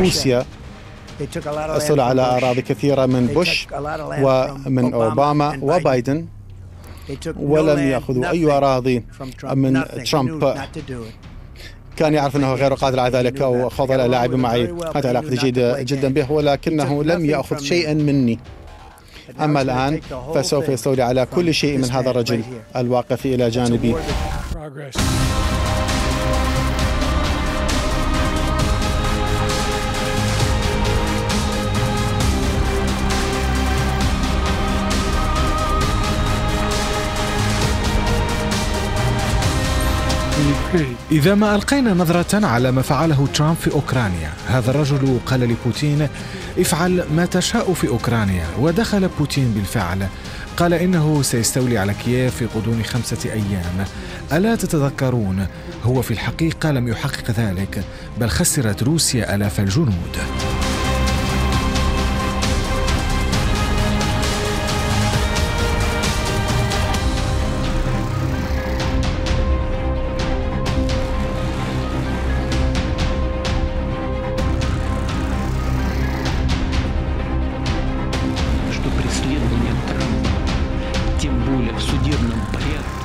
روسيا استولى على أراضي كثيرة من بوش ومن أوباما وبايدن، ولم يأخذوا أي أراضي من ترامب. كان يعرف أنه غير قادر على ذلك أو خوض اللاعب معي، كانت علاقتي جيدة جدا به، ولكنه لم يأخذ شيئا مني. أما الآن فسوف يستولي على كل شيء من هذا الرجل الواقف إلى جانبي. إذا ما ألقينا نظرة على ما فعله ترامب في أوكرانيا، هذا الرجل قال لبوتين افعل ما تشاء في أوكرانيا، ودخل بوتين بالفعل. قال إنه سيستولي على كييف في غضون 5 أيام. ألا تتذكرون؟ هو في الحقيقة لم يحقق ذلك، بل خسرت روسيا آلاف الجنود. Преследование Трампа, тем более в судебном порядке,